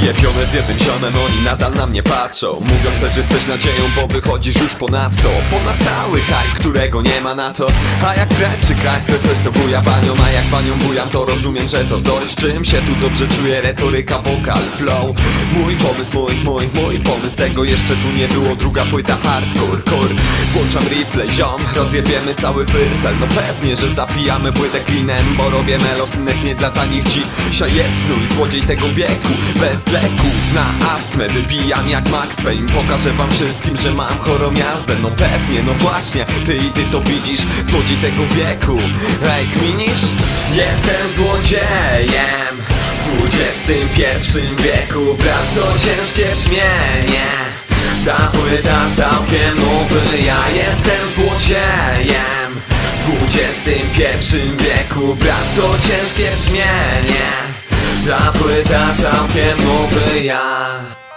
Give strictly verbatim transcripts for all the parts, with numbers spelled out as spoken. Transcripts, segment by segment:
Piję pionę z jednym ziomem, oni nadal na mnie patrzą. Mówią też, że jesteś nadzieją, bo wychodzisz już ponad to. Ponad cały hype, którego nie ma na to. A jak grać czy grać, to coś co buja banią. A jak banią bujam, to rozumiem, że to coś, w czym się tu dobrze czuję. Retoryka, wokal, flow. Mój pomysł, mój, mój, mój pomysł. Tego jeszcze tu nie było, druga płyta hardcore, core. Włączam replay, ziom, rozjebiemy cały wyrtel. No pewnie, że zapijamy płytę cleanem, bo robię melosynek nie dla tanich dzisiaj jest gnój, złodziej tego wieku. Bez leków na astmę wybijam jak Max Payne. Pokażę wam wszystkim, że mam chorą jazdę. No pewnie, no właśnie, ty i ty to widzisz. Złodziej tego wieku, ej, kminisz? Jestem złodziejem w dwudziestym pierwszym wieku. Brat, to ciężkie brzmienie. Ta płyta całkiem nowy. Ja jestem złodziejem w dwudziestym pierwszym wieku. Brat, to ciężkie brzmienie. Ta płyta całkiem nowy ja.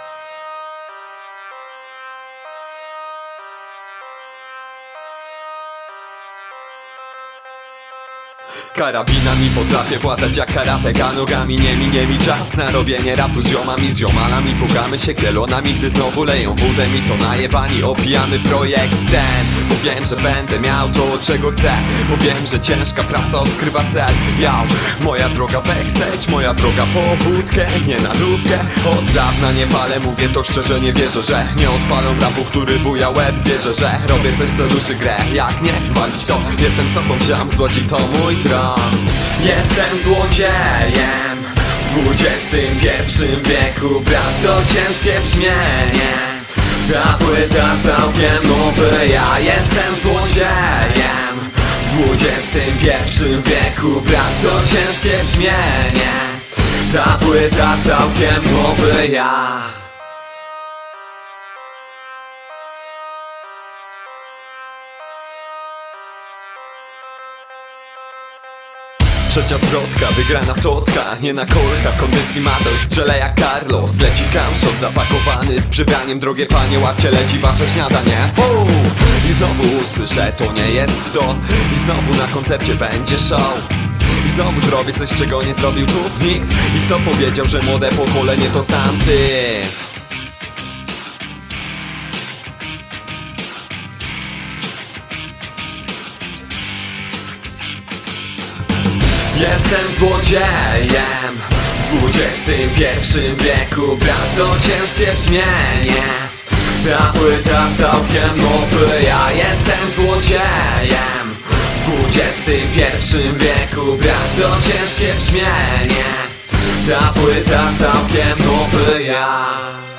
Karabinami potrafię władać jak karateka. Nogami nie minie mi czas na robienie rapu z ziomami, z ziomalami. Pukamy się kielonami, gdy znowu leją wódę mi to najebani. Opijamy projekt ten, bo wiem, że będę miał to, czego chcę. Bo wiem, że ciężka praca odkrywa cel. Jał, moja droga backstage, moja droga po wódkę, nie na rówkę. Od dawna nie palę, mówię to szczerze, nie wierzę, że nie odpalą rapu, który buja łeb. Wierzę, że robię coś, co duszy grę. Jak nie walić to, jestem sobą, ziom, złodzi to mój tron. Jestem złodziejem w dwudziestym pierwszym wieku. Brat, to ciężkie brzmienie. Ta płyta całkiem nowy. Ja jestem złodziejem w dwudziestym pierwszym wieku. Brat, to ciężkie brzmienie. Ta płyta całkiem nowy. Ja. Trzecia zwrotka, wygrana totka. Nie na kolkach, kondycji ma dość. Strzelę jak Carlos, leci camshot zapakowany z przybraniem. Drogie panie, łapcie, leci wasze śniadanie. Uuu. I znowu usłyszę, to nie jest to. I znowu na koncercie będzie show. I znowu zrobię coś, czego nie zrobił tu nikt. I kto powiedział, że młode pokolenie to sam syf? Jestem złodziejem w dwudziestym pierwszym wieku. Brat, to ciężkie brzmienie. Ta płyta całkiem nowy. Ja jestem złodziejem w dwudziestym pierwszym wieku. Brat, to ciężkie brzmienie. Ta płyta całkiem nowy ja.